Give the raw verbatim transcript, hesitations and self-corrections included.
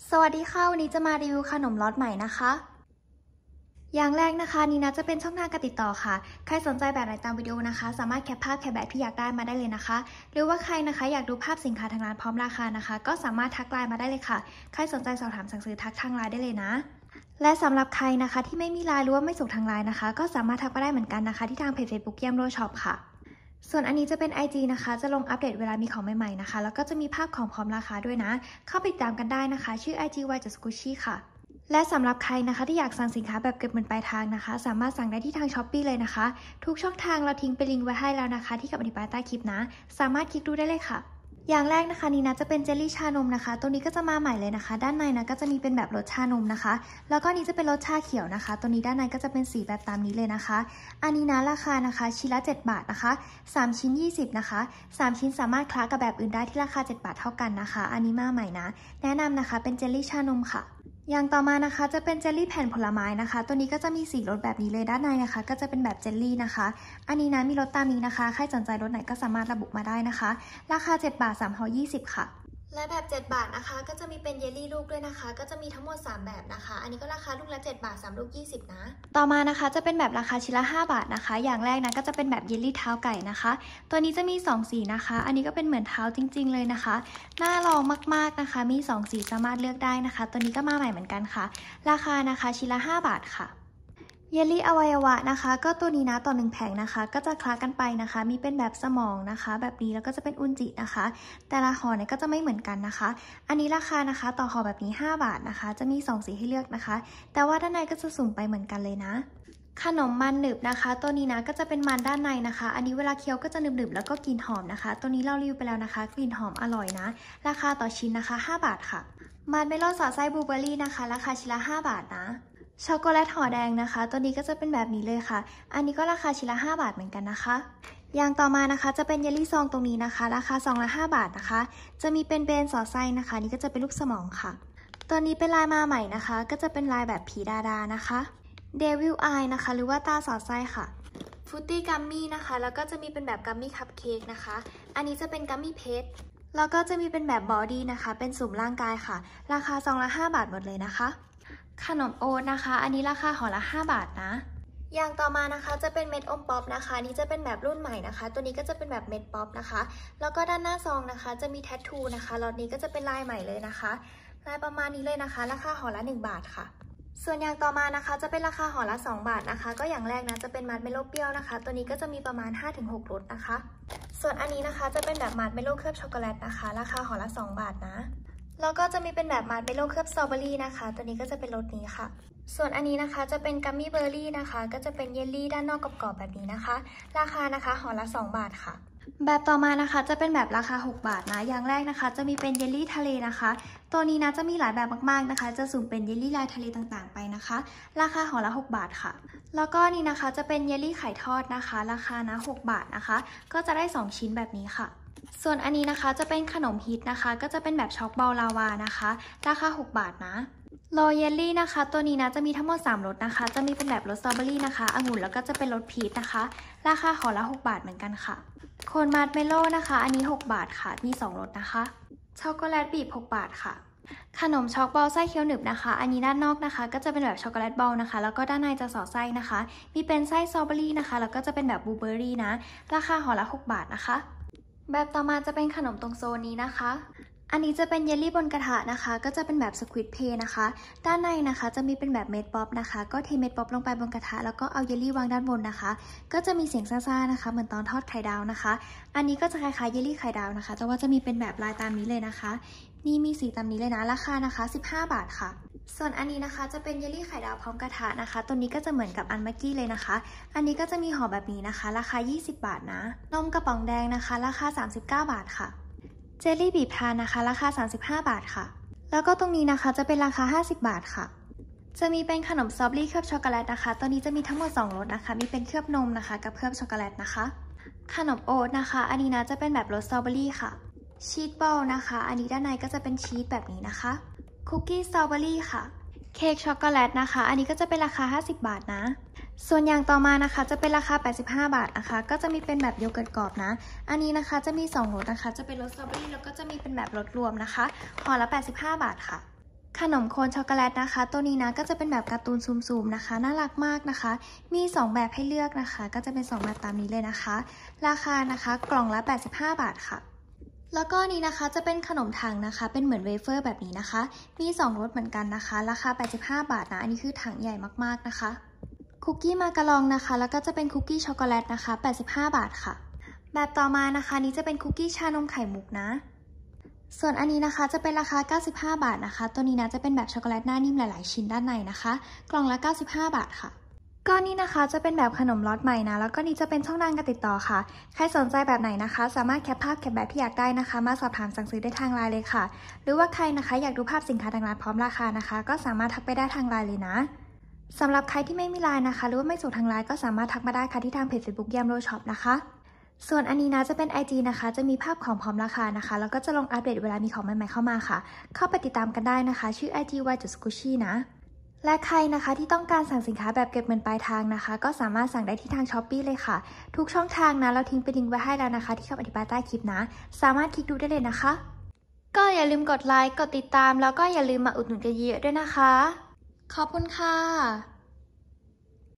สวัสดีค่ะวันนี้จะมารีวิวขนมล็อตใหม่นะคะอย่างแรกนะคะนี่นะจะเป็นช่องทางการติดต่อค่ะใครสนใจแบบไหนตามวิดีโอนะคะสามารถแคปภาพแคปแบบที่อยากได้มาได้เลยนะคะหรือว่าใครนะคะอยากดูภาพสินค้าทางร้านพร้อมราคานะคะก็สามารถทักไลน์มาได้เลยค่ะใครสนใจสอบถามสั่งซื้อทักทางไลน์ได้เลยนะและสำหรับใครนะคะที่ไม่มีไลน์หรือว่าไม่ส่งทางไลน์นะคะก็สามารถทักมาได้เหมือนกันนะคะที่ทางเพจ Facebook เยี่ยมโรช็อปค่ะส่วนอันนี้จะเป็น ไอ จี นะคะจะลงอัปเดตเวลามีของใหม่ๆนะคะแล้วก็จะมีภาพของพร้อมราคาด้วยนะเข้าไปติดตามกันได้นะคะชื่อ ไอ จี วาย จัสกุชิ ค่ะและสำหรับใครนะคะที่อยากสั่งสินค้าแบบเก็บเงินปลายทางนะคะสามารถสั่งได้ที่ทาง ช้อปปี้ เลยนะคะทุกช่องทางเราทิ้งไปลิงก์ไว้ให้แล้วนะคะที่กับอธิบายใต้คลิปนะสามารถคลิกดูได้เลยค่ะอย่างแรกนะคะนี่นะจะเป็นเจลลี่ชานมนะคะตัวนี้ก็จะมาใหม่เลยนะคะด้านในนะก็จะมีเป็นแบบรสชานมนะคะแล้วก็นี้จะเป็นรสชาเขียวนะคะตัวนี้ด้านในก็จะเป็นสีแบบตามนี้เลยนะคะอันนี้นะราคานะคะชิ้นละเจ็ดบาทนะคะสามชิ้นยี่สิบนะคะสามชิ้นสามารถคล้ากับแบบอื่นได้ที่ราคาเจ็ดบาทเท่ากันนะคะอันนี้มาใหม่นะแนะนำนะคะเป็นเจลลี่ชานมค่ะอย่างต่อมานะคะจะเป็นเจลลี่แผ่นผลไม้นะคะตัวนี้ก็จะมีสี่รสแบบนี้เลยด้านในนะคะก็จะเป็นแบบเจลลี่นะคะอันนี้นะมีรสตามนี้นะคะใครสนใจรสไหนก็สามารถระบุมาได้นะคะราคาเจ็ดบาทสามห่อยี่สิบค่ะและแบบเจ็ดบาทนะคะก็จะมีเป็นเยลลี่ลูกด้วยนะคะก็จะมีทั้งหมดสามแบบนะคะอันนี้ก็ราคาลูกละเจ็ดบาทสามลูกยี่สิบนะต่อมานะคะจะเป็นแบบราคาชิ้นละห้าบาทนะคะอย่างแรกนะก็จะเป็นแบบเยลลี่เท้าไก่นะคะตัวนี้จะมีสองสีนะคะอันนี้ก็เป็นเหมือนเท้าจริงๆเลยนะคะน่าลองมากๆนะคะมีสองสีสามารถเลือกได้นะคะตัวนี้ก็มาใหม่เหมือนกันค่ะราคานะคะชิ้นละห้าบาทค่ะเยลลี่อวัยวะนะคะก็ตัวนี้นะต่อหนึ่งแผงนะคะก็จะคล้ากันไปนะคะมีเป็นแบบสมองนะคะแบบนี้แล้วก็จะเป็นอุนจินะคะแต่ละห่อเนี่ยก็จะไม่เหมือนกันนะคะอันนี้ราคานะคะต่อห่อแบบนี้ห้าบาทนะคะจะมีสองสีให้เลือกนะคะแต่ว่าด้านในก็จะสุ่มไปเหมือนกันเลยนะขนมมันหนึบนะคะตัวนี้นะก็จะเป็นมันด้านในนะคะอันนี้เวลาเคี้ยวก็จะหนึบๆแล้วก็กลิ่นหอมนะคะตัวนี้เรารีวิวไปแล้วนะคะกลิ่นหอมอร่อยนะราคาต่อชิ้นนะคะห้าบาทค่ะมันเมลอนสอดไส้บลูเบอร์รี่นะคะราคาชิ้นละห้าบาทนะช็อกโกแลตห่อแดงนะคะตัวนี้ก็จะเป็นแบบนี้เลยค่ะอันนี้ก็ราคาชิ้นละห้าบาทเหมือนกันนะคะอย่างต่อมานะคะจะเป็นเยลลี่ซองตรงนี้นะคะราคาซองละห้าบาทนะคะจะมีเป็นเบนสอดไส้นะคะนี่ก็จะเป็นรูปสมองค่ะตัวนี้เป็นลายมาใหม่นะคะก็จะเป็นลายแบบผีดาดานะคะเดวิลอายนะคะหรือว่าตาสอดไส้ค่ะฟรุตตี้กัมมี่นะคะแล้วก็จะมีเป็นแบบกัมมี่คัพเค้กนะคะอันนี้จะเป็นกัมมี่เพชรแล้วก็จะมีเป็นแบบบอดี้นะคะเป็นสุ่มร่างกายค่ะราคาซองละห้าบาทหมดเลยนะคะขนมโอ๊ตนะคะอันนี้ราคาห่อละห้าบาทนะอย่างต่อมานะคะจะเป็นเม็ดอมป๊อปนะคะนี่จะเป็นแบบรุ่นใหม่นะคะตัวนี้ก็จะเป็นแบบเม็ดป๊อปนะคะแล้วก็ด้านหน้าซองนะคะจะมีแทททูนะคะล็อตนี้ก็จะเป็นลายใหม่เลยนะคะลายประมาณนี้เลยนะคะราคาห่อละหนึ่งบาทค่ะส่วนอย่างต่อมานะคะจะเป็นราคาห่อละสองบาทนะคะก็อย่างแรกนะจะเป็นมัดเมโลเปรี้ยวนะคะตัวนี้ก็จะมีประมาณ ห้าถึงหก รสนะคะส่วนอันนี้นะคะจะเป็นแบบมัดเมโลเคลือบช็อกโกแลตนะคะราคาห่อละสองบาทนะแล้วก็จะมีเป็นแบบมัดเมโลเคลือบสตรอเบอรี่นะคะตัวนี้ก็จะเป็นรสนี้ค่ะส่วนอันนี้นะคะจะเป็นกัมมี่เบอร์รี่นะคะก็จะเป็นเยลลี่ด้านนอกกรอบๆแบบนี้นะคะราคานะคะห่อละสองบาทค่ะแบบต่อมานะคะจะเป็นแบบราคาหกบาทนะอย่างแรกนะคะจะมีเป็นเยลลี่ทะเลนะคะตัวนี้นะจะมีหลายแบบมากๆนะคะจะสุ่มเป็นเยลลี่ลายทะเลต่างๆไปนะคะราคาห่อละหกบาทค่ะแล้วก็นี่นะคะจะเป็นเยลลี่ไข่ทอดนะคะราคานะหกบาทนะคะก็จะได้สองชิ้นแบบนี้ค่ะส่วนอันนี้นะคะจะเป็นขนมฮิตนะคะก็จะเป็นแบบช็อกบอลลาวานะคะราคาหกบาทนะโรเยลลี่นะคะตัวนี้นะจะมีทั้งหมดสามรสนะคะจะมีเป็นแบบรสสตรอเบอรี่นะคะองุ่นแล้วก็จะเป็นรสพีชนะคะราคาห่อละหกบาทเหมือนกันค่ะโคนมัดเมโล่นะคะอันนี้หกบาทค่ะมีสองรสนะคะช็อกโกแลตบีบหกบาทค่ะขนมช็อกบอลไส้เคี้ยวหนึบนะคะอันนี้ด้านนอกนะคะก็จะเป็นแบบช็อกโกแลตบอลนะคะแล้วก็ด้านในจะสอดไส้นะคะมีเป็นไส้สตรอเบอรี่นะคะแล้วก็จะเป็นแบบบลูเบอร์รี่นะราคาห่อละหกบาทนะคะแบบต่อมาจะเป็นขนมตรงโซนนี้นะคะอันนี้จะเป็นเยลลี่บนกระทะนะคะก็จะเป็นแบบสควิดเพย์นะคะด้านในนะคะจะมีเป็นแบบเม็ดป๊อปนะคะก็เทเม็ดป๊อปลงไปบนกระทะแล้วก็เอาเยลลี่วางด้านบนนะคะก็จะมีเสียงซ่าๆนะคะเหมือนตอนทอดไข่ดาวนะคะอันนี้ก็จะคล้ายๆเยลลี่ไข่ดาวนะคะแต่ว่าจะมีเป็นแบบลายตามนี้เลยนะคะนี่มีสีตามนี้เลยนะราคานะคะสิบห้าบาทค่ะส่วนอันนี้นะคะจะเป็นเยลลี่ไข่ดาวพร้อมกระทะนะคะตัวนี้ก็จะเหมือนกับอันเมื่อกี้เลยนะคะอันนี้ก็จะมีห่อแบบนี้นะคะราคายี่สิบบาทนะนมกระป๋องแดงนะคะราคาสามสิบเก้าบาทค่ะเจลลี่บีบทานนะคะราคาสามสิบห้าบาทค่ะแล้วก็ตรงนี้นะคะจะเป็นราคาห้าสิบบาทค่ะจะมีเป็นขนมสตรอเบอรี่เคลือบช็อกโกแลตนะคะตัวนี้จะมีทั้งหมดสองรสนะคะมีเป็นเคลือบนมนะคะกับเคลือบช็อกโกแลตนะคะขนมโอ๊ตนะคะอันนี้นะจะเป็นแบบรสสตรอเบอรี่ค่ะชีสบอลนะคะอันนี้ด้านในก็จะเป็นชีสแบบนี้นะคะคุกกี้สตรอเบอรี่ค่ะเค้กช็อกโกแลตนะคะอันนี้ก็จะเป็นราคาห้าสิบบาทนะส่วนอย่างต่อมานะคะจะเป็นราคาแปดสิบห้าบาทนะคะก็จะมีเป็นแบบโยเกิร์ตกรอบนะอันนี้นะคะจะมีสองรสนะคะจะเป็นรสสตรอเบอรี่แล้วก็จะมีเป็นแบบรสรวมนะคะห่อละแปดสิบห้าบาทค่ะขขนมโคนช็อกโกแลตนะคะตัวนี้นะก็จะเป็นแบบการ์ตูนซูมๆนะคะน่ารักมากนะคะมีสองแบบให้เลือกนะคะก็จะเป็นสองแบบตามนี้เลยนะคะราคานะคะกล่องละแปดสิบห้าบาทค่ะแล้วก็นี้นะคะจะเป็นขนมถังนะคะเป็นเหมือนเวเฟอร์แบบนี้นะคะมีสองรสเหมือนกันนะคะราคาแปดสิบห้าบาทนะอันนี้คือถังใหญ่มากๆนะคะคุกกี้มาการองนะคะแล้วก็จะเป็นคุกกี้ช็อกโกแลตนะคะแปดสิบห้าบาทค่ะแบบต่อมานะคะนี้จะเป็นคุกกี้ชานมไข่มุกนะส่วนอันนี้นะคะจะเป็นราคาเก้าสิบห้าบาทนะคะตัวนี้นะจะเป็นแบบช็อกโกแลตหน้านิ่มหลายๆชิ้นด้านในนะคะกล่องละเก้าสิบห้าบาทค่ะก้อนนี้นะคะจะเป็นแบบขนมล็อตใหม่นะแล้วก็นี้จะเป็นช่องทางการติดต่อค่ะใครสนใจแบบไหนนะคะสามารถแคปภาพแคปแบบที่อยากได้นะคะมาสอบถามสั่งซื้อได้ทางไลน์เลยค่ะหรือว่าใครนะคะอยากดูภาพสินค้าทางร้านพร้อมราคานะคะก็สามารถทักไปได้ทางไลน์เลยนะสำหรับใครที่ไม่มีไลน์นะคะหรือว่าไม่สะดวกทางไลน์ก็สามารถทักมาได้ค่ะที่ทางเพจ Facebook ยามโรช็อปนะคะส่วนอันนี้นะจะเป็น ไอ จี นะคะจะมีภาพของพร้อมราคานะคะแล้วก็จะลงอัปเดตเวลามีของใหม่ๆเข้ามาค่ะเข้าไปติดตามกันได้นะคะชื่อ ไอ จี วาย สกูชี่ นะและใครนะคะที่ต้องการสั่งสินค้าแบบเก็บเงินปลายทางนะคะก็สามารถสั่งได้ที่ทาง Shopee เลยค่ะทุกช่องทางนะเราทิ้งไปลิงก์ไว้ให้แล้วนะคะที่คำอธิบายใต้คลิปนะสามารถคลิกดูได้เลยนะคะก็อย่าลืมกดไลค์กดติดตามแล้วก็อย่าลืมมาอุดหนุนกันเยอะๆด้วยนะคะขอบคุณค่ะ